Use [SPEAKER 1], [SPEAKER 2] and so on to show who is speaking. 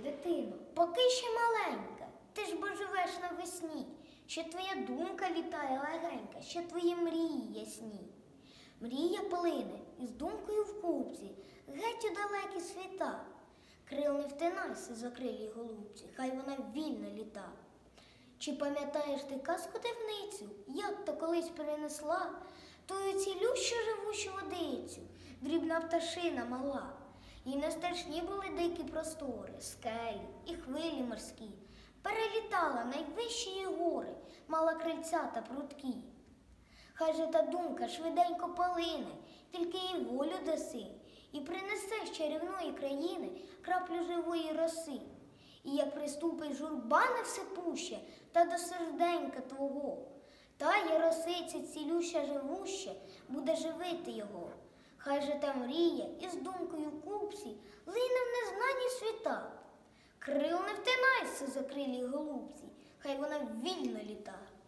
[SPEAKER 1] дитино, поки ще маленька, ти ж бо живеш навесні, ще твоя думка літає легенька, ще твої мрії ясні. Мрія плине із думкою в купці, геть у далекі світа. Крил не втинайся, закрилій голубці, хай вона вільно літа. Чи пам'ятаєш ти казку дивницю, як то колись перенесла тую цілющу живущу водицю, дрібна пташина мала? Їй не страшні були дикі простори, скелі і хвилі морські. Перелітала найвищі її гори, мала крильця та прудкі. Хай же та думка швиденько полине, тільки їй волю даси, і принесе з чарівної країни краплю живої роси. І як приступить журба на все пуще, та до серденька твого, тая росиця цілюща живуща буде живити його. Хай же та мрія із думкою в купці лине в незнані світа. Крил не втинайся, закрилій голубці, хай вона вільно літа.